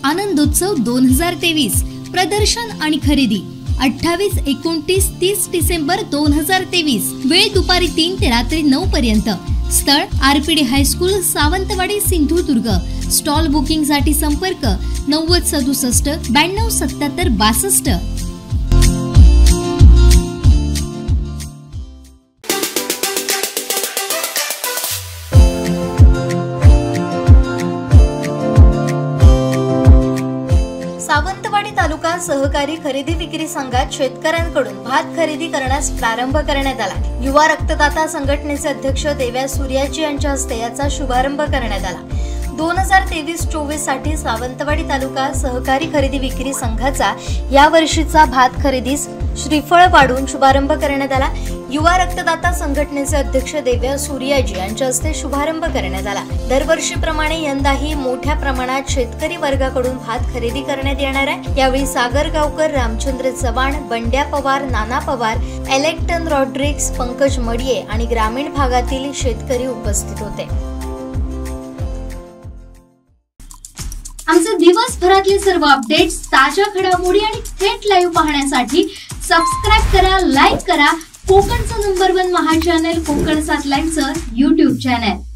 आनंदोत्सव 2023 प्रदर्शन आणि खरेदी 28, 29, 30 डिसेंबर 2023 वेळ दुपारी 3 ते रात्री 9 पर्यंत। स्थळ RPD high school Sawantwadi Sindhudurg. Stall booking साठी संपर्क 9067 92 77 62। सावंतवाडी तालुका सहकारी खरेदी विक्री संघात शेतकऱ्यांकडून भात खरेदी करण्यास प्रारंभ करण्यात आला। युवा रक्तदाता संघटनेचे अध्यक्ष देव्या सूर्याजी यांच्या हस्ते याचा शुभारंभ करण्यात आला। 2023-24 साठी सावंतवाडी तालुका सहकारी खरेदी विक्री संघाचा या वर्षीचा भात खरेदीस श्रीफळ वाढून शुभारंभ करण्यात आला। युवा रक्तदाता संघटनेचे अध्यक्ष देव्या सूर्याजी यांच्या हस्ते शुभारंभ करण्यात आला। दरवर्षीप्रमाणे यंदाही मोठ्या प्रमाणात शेतकरी वर्गाकडून भात खरेदी करण्यात येणार आहे। यावेळी सागर गावकर, रामचंद्र चव्हाण, बंड्या पवार, नाना पवार, एलेक्टन रॉड्रिक्स, पंकज मडिये आणि ग्रामीण भागातील शेतकरी उपस्थित होते। आमचे दिवसभरातले सर्व अपडेट्स, ताज्या घडामोडी आणि थेट लाईव्ह पाहण्यासाठी सबस्क्राइब करा, लाईक करा कोकणचं नंबर 1 महा चॅनल कोकण सात लाईनचं YouTube चॅनल।